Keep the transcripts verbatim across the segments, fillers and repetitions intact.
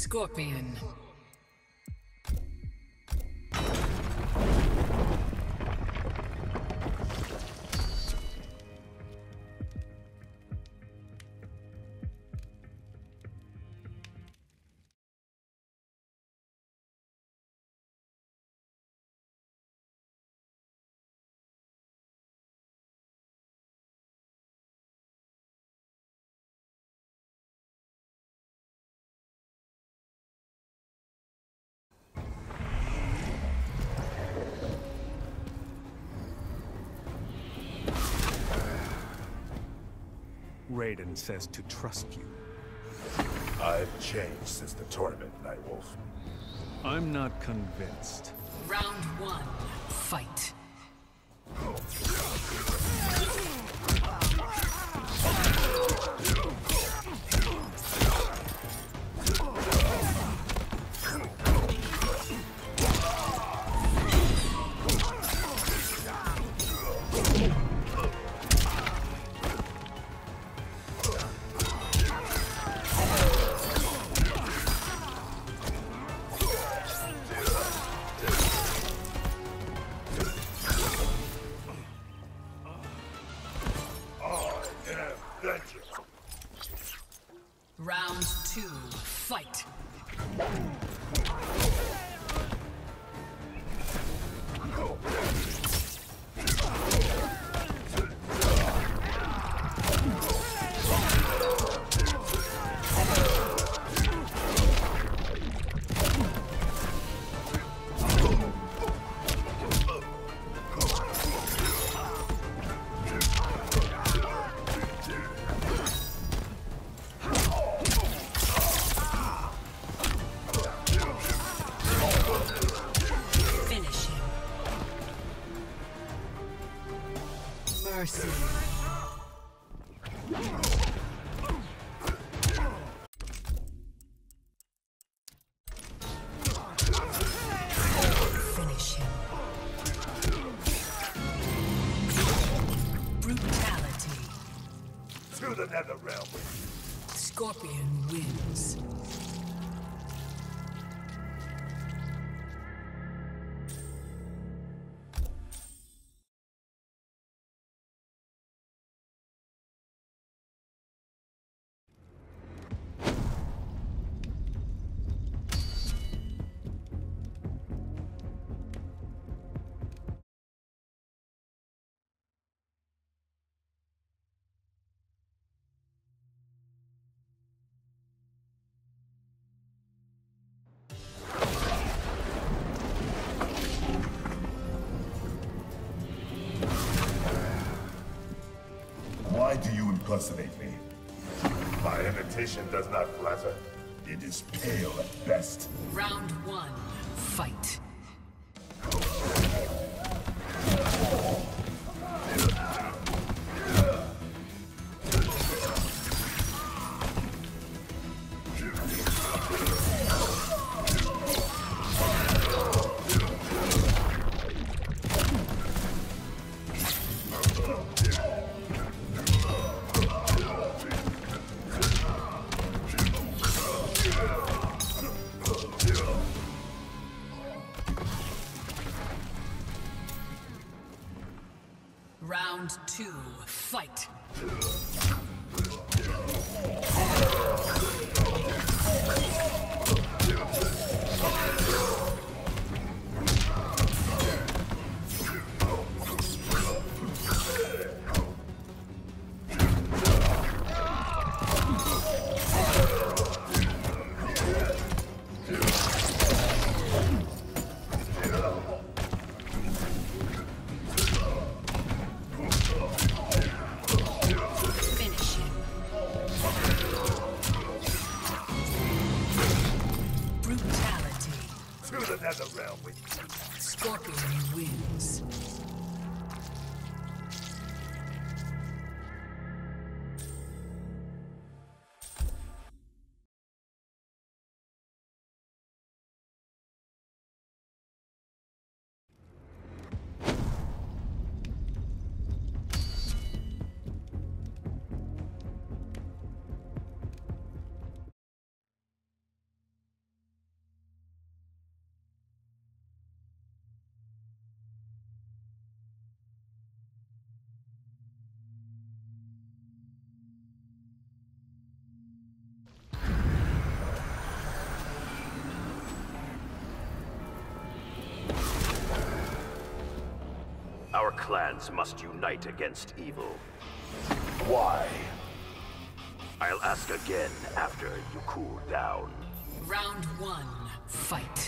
Scorpion. Raiden says to trust you. I've changed since the tournament, Nightwolf. I'm not convinced. Round one, fight. Round two, fight. Mercy. Finish him. Brutality. To the nether realm. Scorpion wins. Why do you impersonate me? My imitation does not flatter. It is pale at best. Round one, fight. Round two, fight. Nether realm with Scorpion wins. Our clans must unite against evil. Why? I'll ask again after you cool down. Round one, fight.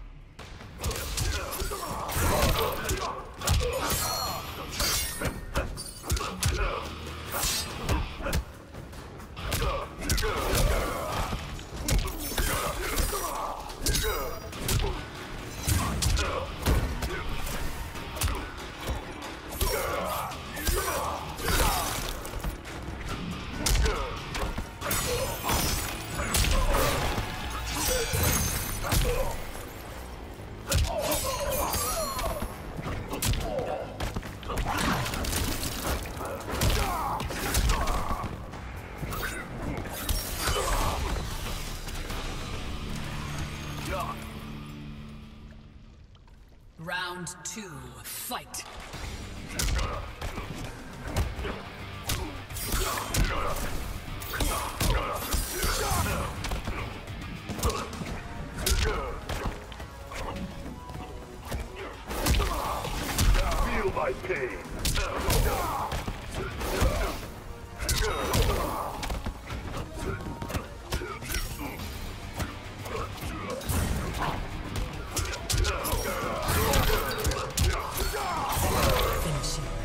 Round two, fight. Feel my pain. Finish him.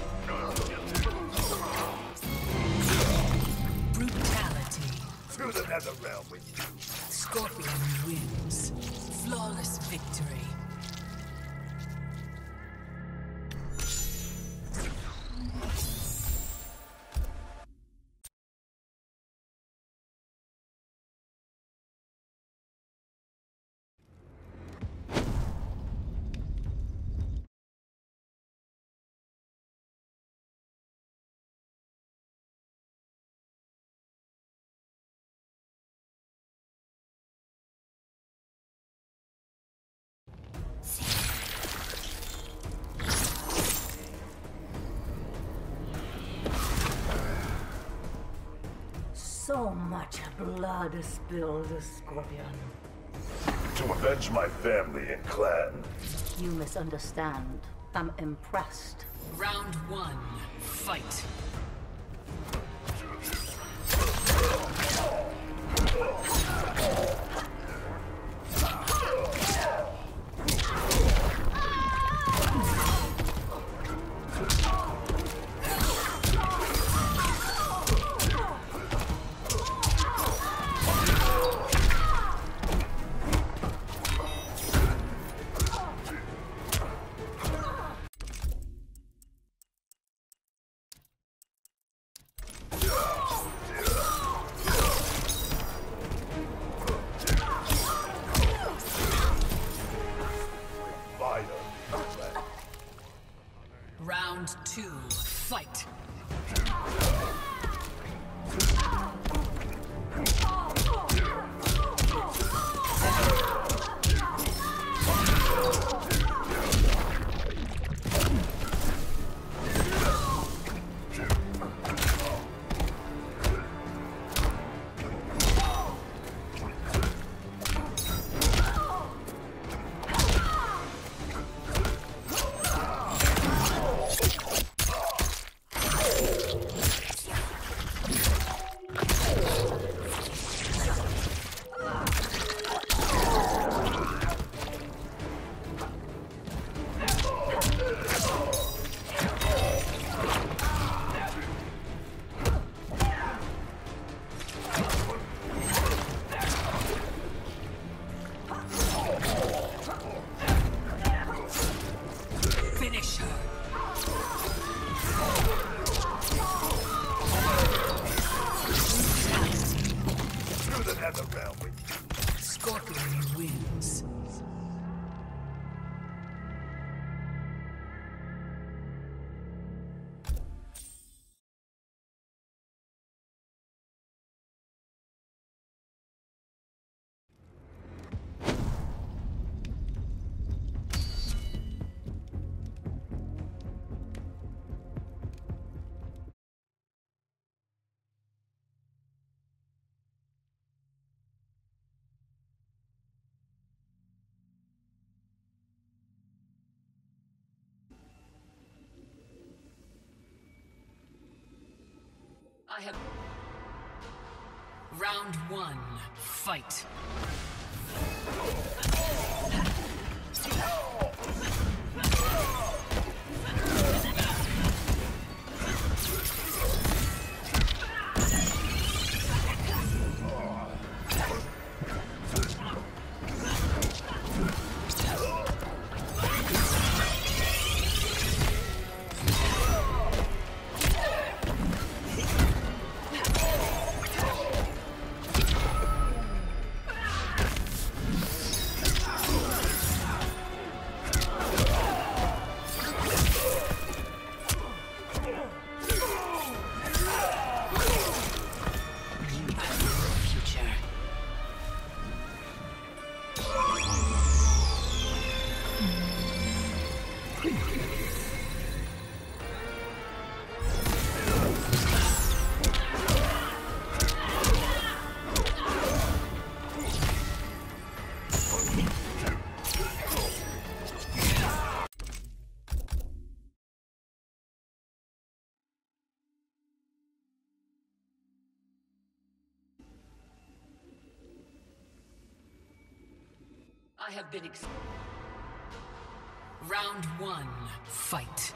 Brutality. To the nether realm with you. Scorpion wins. Flawless victory. So much blood spilled, Scorpion. To avenge my family and clan. You misunderstand. I'm impressed. Round one, fight. Round two, fight. Finish her. To the nether realm with you. Scorpion wins. I have... Round one, fight. I have been ex- Round one, fight.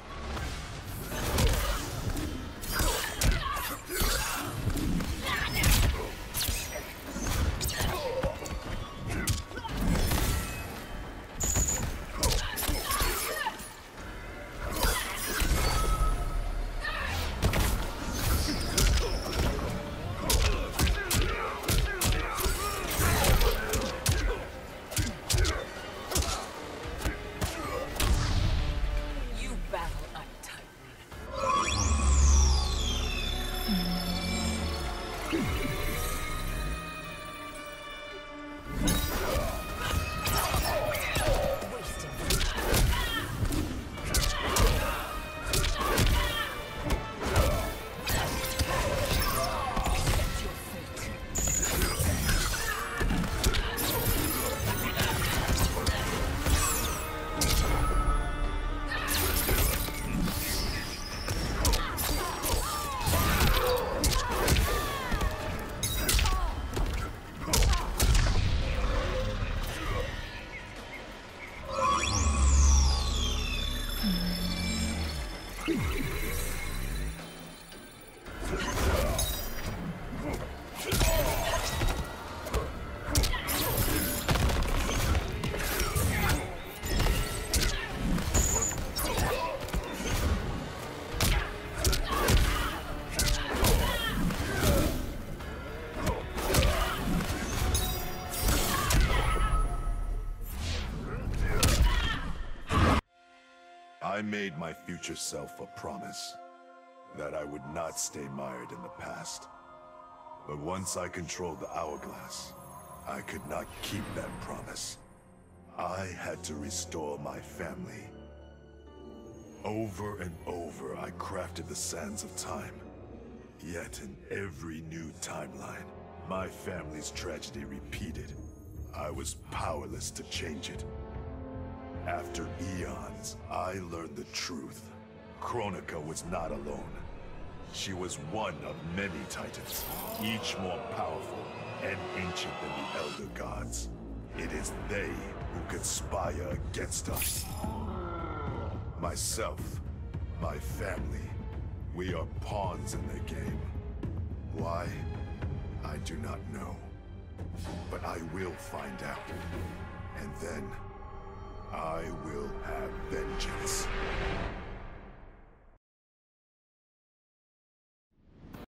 I made my future self a promise that I would not stay mired in the past. But once I controlled the hourglass, I could not keep that promise. I had to restore my family. Over and over, I crafted the sands of time. Yet in every new timeline, my family's tragedy repeated. I was powerless to change it. After eons, I learned the truth. Kronika was not alone. She was one of many titans, each more powerful and ancient than the Elder Gods. It is they who conspire against us. Myself, my family, we are pawns in the game. Why? I do not know. But I will find out. And then I will have vengeance.